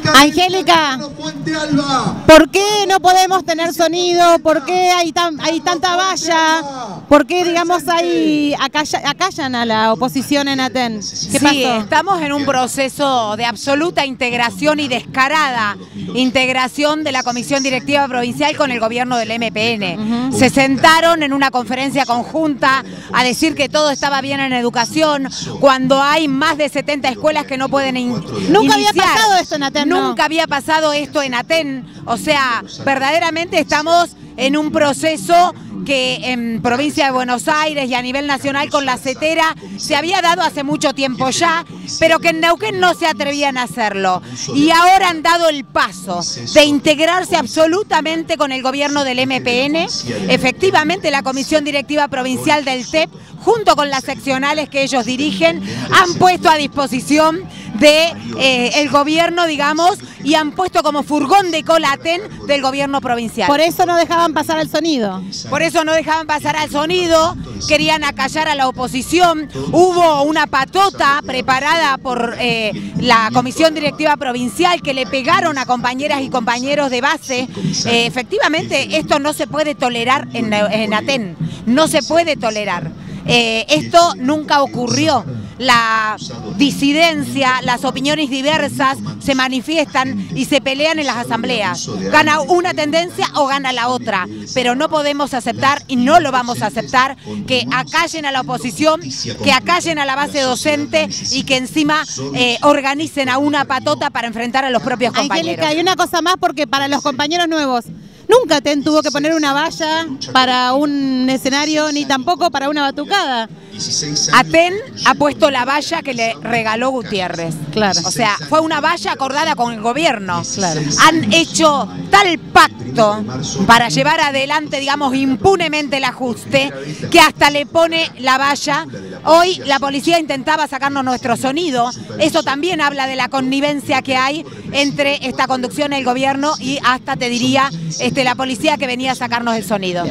Angélica, ¿por qué no podemos tener sonido? ¿Por qué hay tanta valla? ¿Por qué, digamos, acallan a la oposición en Aten? ¿Qué pasó? Sí, estamos en un proceso de absoluta integración y descarada integración de la Comisión Directiva Provincial con el gobierno del MPN. Se sentaron en una conferencia conjunta a decir que todo estaba bien en educación, cuando hay más de 70 escuelas que no pueden Nunca había pasado esto en Aten, ¿no? Nunca había pasado esto en Aten. O sea, verdaderamente estamos en un proceso que en provincia de Buenos Aires y a nivel nacional con la CETERA se había dado hace mucho tiempo ya, pero que en Neuquén no se atrevían a hacerlo. Y ahora han dado el paso de integrarse absolutamente con el gobierno del MPN. Efectivamente, la Comisión Directiva Provincial del TEP, junto con las seccionales que ellos dirigen, han puesto a disposición del gobierno, digamos, y han puesto como furgón de cola Aten del gobierno provincial. Por eso no dejaban pasar el sonido. Por eso no dejaban pasar al sonido, querían acallar a la oposición. Hubo una patota preparada por la Comisión Directiva Provincial que le pegaron a compañeras y compañeros de base. Efectivamente, esto no se puede tolerar en Aten, no se puede tolerar. Esto nunca ocurrió. La disidencia, las opiniones diversas se manifiestan y se pelean en las asambleas. Gana una tendencia o gana la otra, pero no podemos aceptar y no lo vamos a aceptar que acallen a la oposición, que acallen a la base docente y que encima organicen a una patota para enfrentar a los propios compañeros. Angélica, hay una cosa más, porque para los compañeros nuevos, nunca Aten tuvo que poner una valla para un escenario, ni tampoco para una batucada. Aten ha puesto la valla que le regaló Gutiérrez. Claro. O sea, fue una valla acordada con el gobierno. Claro. Han hecho tal pacto para llevar adelante, digamos, impunemente el ajuste, que hasta le pone la valla. Hoy la policía intentaba sacarnos nuestro sonido. Eso también habla de la connivencia que hay entre esta conducción del gobierno y hasta, te diría, la policía que venía a sacarnos el sonido.